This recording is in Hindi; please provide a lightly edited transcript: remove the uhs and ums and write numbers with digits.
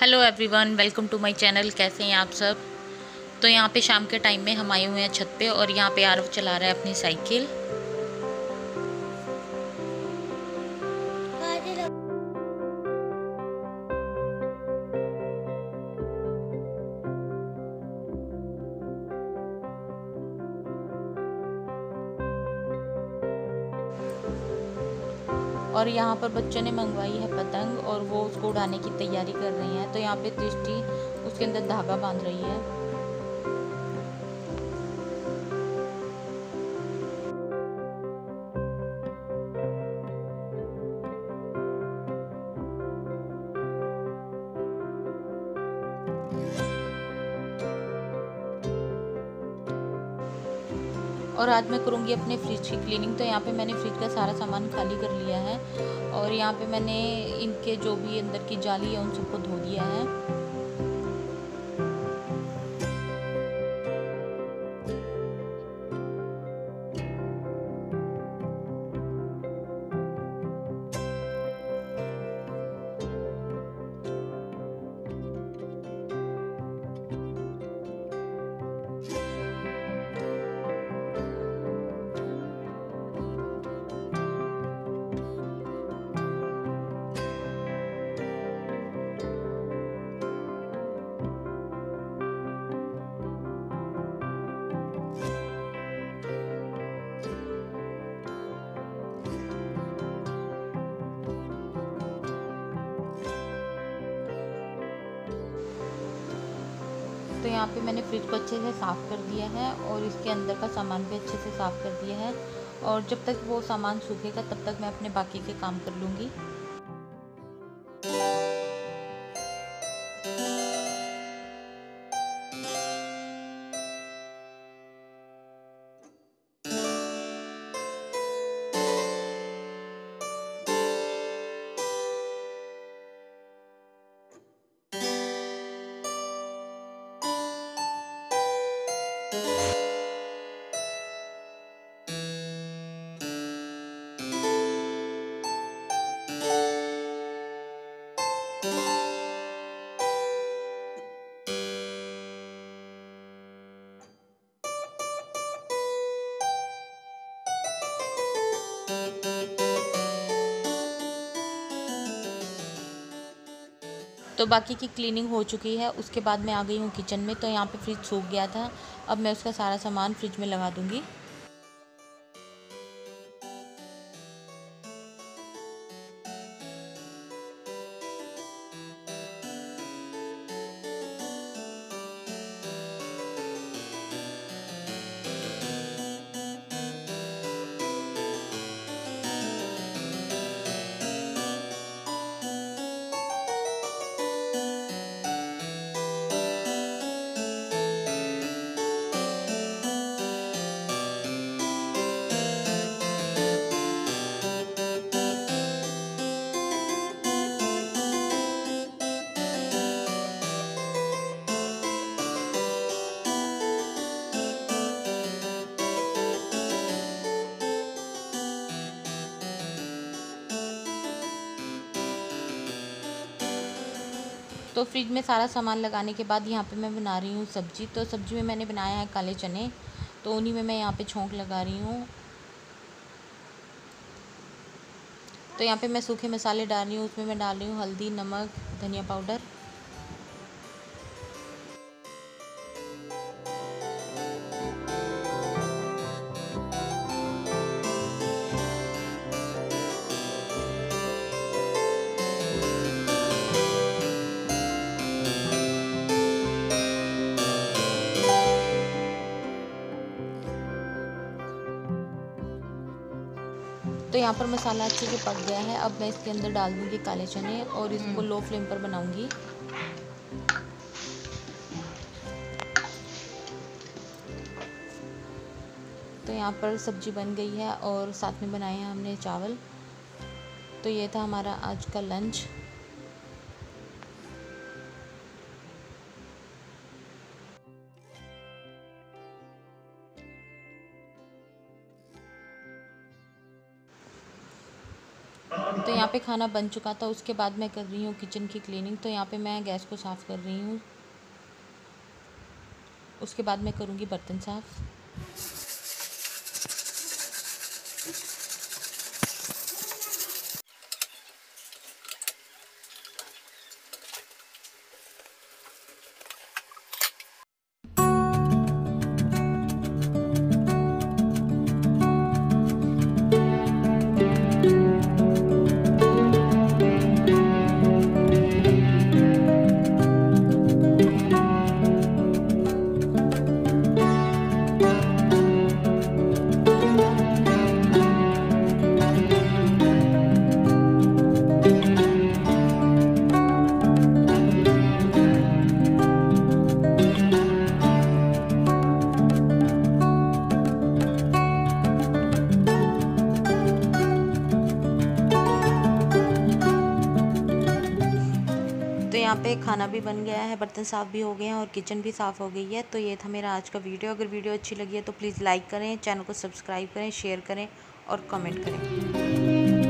Hello everyone, welcome to my channel. कैसे हैं आप सब। तो यहाँ पे शाम के टाइम में हम आए हुए हैं छत पे और यहाँ पे आरव चला रहा है अपनी साइकिल। और यहाँ पर बच्चों ने मंगवाई है पतंग और वो उसको उड़ाने की तैयारी कर रही हैं। तो यहाँ पे दृष्टि उसके अंदर धागा बांध रही है। और आज मैं करूँगी अपने फ्रिज की क्लीनिंग। तो यहाँ पे मैंने फ्रिज का सारा सामान खाली कर लिया है और यहाँ पे मैंने इनके जो भी अंदर की जाली है उन सबको धो दिया है। तो यहाँ पे मैंने फ्रिज को अच्छे से साफ़ कर दिया है और इसके अंदर का सामान भी अच्छे से साफ़ कर दिया है। और जब तक वो सामान सूखेगा तब तक मैं अपने बाकी के काम कर लूँगी। तो बाकी की क्लीनिंग हो चुकी है। उसके बाद मैं आ गई हूँ किचन में। तो यहाँ पे फ्रिज सूख गया था। अब मैं उसका सारा सामान फ्रिज में लगा दूँगी। तो फ्रिज में सारा सामान लगाने के बाद यहाँ पे मैं बना रही हूँ सब्ज़ी। तो सब्ज़ी में मैंने बनाया है काले चने। तो उन्हीं में मैं यहाँ पे छौंक लगा रही हूँ। तो यहाँ पे मैं सूखे मसाले डाल रही हूँ। उसमें मैं डाल रही हूँ हल्दी, नमक, धनिया पाउडर। तो यहाँ पर मसाला अच्छे से पक गया है। अब मैं इसके अंदर डाल दूँगी काले चने और इसको लो फ्लेम पर बनाऊँगी। तो यहाँ पर सब्ज़ी बन गई है और साथ में बनाए हैं हमने चावल। तो ये था हमारा आज का लंच। तो यहाँ पे खाना बन चुका था, उसके बाद मैं कर रही हूँ किचन की क्लीनिंग। तो यहाँ पे मैं गैस को साफ़ कर रही हूँ, उसके बाद मैं करूँगी बर्तन साफ़। तो यहाँ पे खाना भी बन गया है, बर्तन साफ़ भी हो गए हैं और किचन भी साफ़ हो गई है। तो ये था मेरा आज का वीडियो। अगर वीडियो अच्छी लगी है तो प्लीज़ लाइक करें, चैनल को सब्सक्राइब करें, शेयर करें और कमेंट करें।